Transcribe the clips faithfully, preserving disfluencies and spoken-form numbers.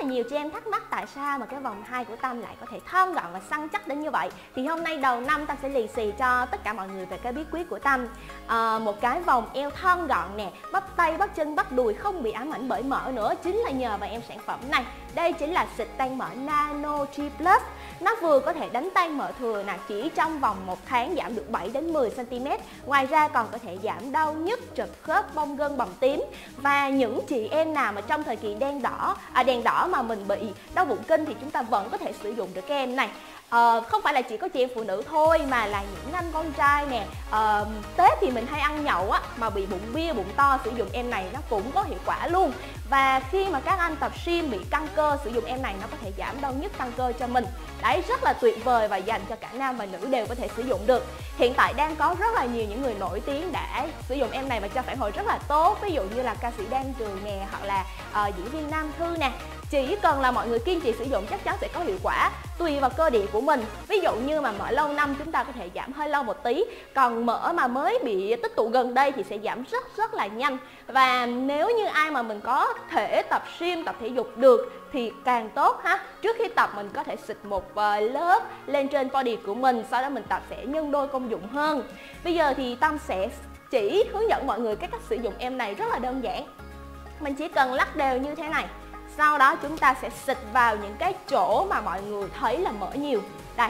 nhiều chị em thắc mắc tại sao mà cái vòng hai của Tâm lại có thể thon gọn và săn chắc đến như vậy. Thì hôm nay đầu năm Tâm sẽ lì xì cho tất cả mọi người về cái bí quyết của Tâm. à, Một cái vòng eo thon gọn nè, bắp tay, bắp chân, bắp đùi không bị ám ảnh bởi mỡ nữa, chính là nhờ vào em sản phẩm này. Đây chính là xịt tan mỡ Nano G Plus. Nó vừa có thể đánh tan mỡ thừa nè, chỉ trong vòng một tháng giảm được bảy đến mười xăng ti mét. Ngoài ra còn có thể giảm đau nhức, trật khớp, bong gân, bầm tím. Và những chị em nào mà trong thời kỳ đen đỏ à, đèn đỏ mà mình bị đau bụng kinh thì chúng ta vẫn có thể sử dụng được cái em này. À, không phải là chỉ có chị em phụ nữ thôi mà là những anh con trai nè. à, Tết thì mình hay ăn nhậu á, mà bị bụng bia bụng to, sử dụng em này nó cũng có hiệu quả luôn. Và khi mà các anh tập gym bị căng cơ, sử dụng em này nó có thể giảm đau nhức căng cơ cho mình. Đấy, rất là tuyệt vời và dành cho cả nam và nữ đều có thể sử dụng được. Hiện tại đang có rất là nhiều những người nổi tiếng đã sử dụng em này và cho phản hồi rất là tốt. Ví dụ như là ca sĩ Đan Trường nè, hoặc là uh, diễn viên Nam Thư nè. Chỉ cần là mọi người kiên trì sử dụng chắc chắn sẽ có hiệu quả, tùy vào cơ địa của mình. Ví dụ như mà mỡ lâu năm chúng ta có thể giảm hơi lâu một tí, còn mỡ mà mới bị tích tụ gần đây thì sẽ giảm rất rất là nhanh. Và nếu như ai mà mình có thể tập gym, tập thể dục được thì càng tốt ha. Trước khi tập mình có thể xịt một uh, lớp lên trên body của mình, sau đó mình tập sẽ nhân đôi công dụng hơn. Bây giờ thì Tâm sẽ chỉ hướng dẫn mọi người cái cách sử dụng em này rất là đơn giản. Mình chỉ cần lắc đều như thế này. Sau đó chúng ta sẽ xịt vào những cái chỗ mà mọi người thấy là mỡ nhiều. Đây.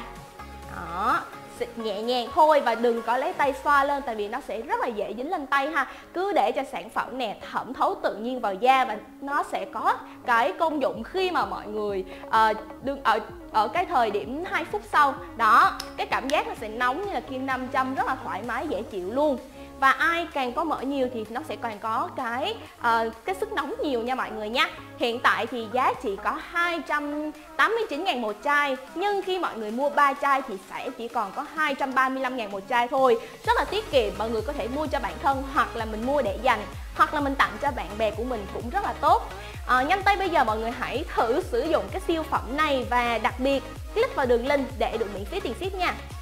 Đó. Xịt nhẹ nhàng thôi và đừng có lấy tay xoa lên, tại vì nó sẽ rất là dễ dính lên tay ha. Cứ để cho sản phẩm nè thẩm thấu tự nhiên vào da và nó sẽ có cái công dụng khi mà mọi người uh, đừng ở ở cái thời điểm hai phút sau. Đó, cái cảm giác nó sẽ nóng như là kim nam châm, rất là thoải mái dễ chịu luôn. Và ai càng có mỡ nhiều thì nó sẽ càng có cái uh, cái sức nóng nhiều nha mọi người nha. Hiện tại thì giá chỉ có hai trăm tám mươi chín ngàn một chai, nhưng khi mọi người mua ba chai thì sẽ chỉ còn có hai trăm ba mươi lăm ngàn một chai thôi. Rất là tiết kiệm, mọi người có thể mua cho bản thân hoặc là mình mua để dành, hoặc là mình tặng cho bạn bè của mình cũng rất là tốt. À, nhanh tay bây giờ mọi người hãy thử sử dụng cái siêu phẩm này và đặc biệt click vào đường link để được miễn phí tiền ship nha.